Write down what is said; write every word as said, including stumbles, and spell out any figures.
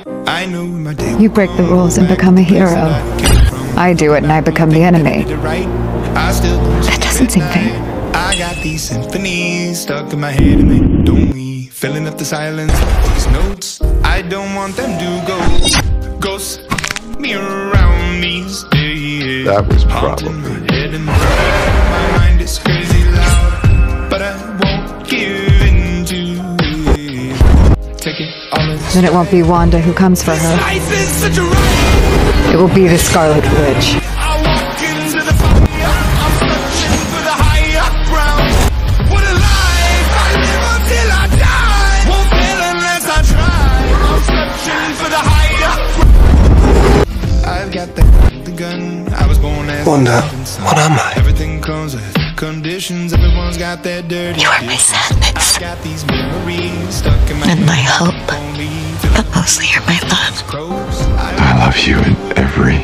I knew my day. You break the rules and become a hero. I do it and I become the enemy. That doesn't seem fair. I got these symphonies stuck in my head and they don't leave. Filling up the silence with these notes. I don't want them to go. Ghosts me around these days. That was probably. My head and my mind is crazy loud, but I won't give in to it. Take it all in. Then it won't be Wanda who comes for her. It will be the Scarlet Witch. Wanda, what am I? Everything comes with conditions. Everyone's got their dirty. You are my sadness got these memories stuck in my and my hope, but mostly you're my love. I love you in every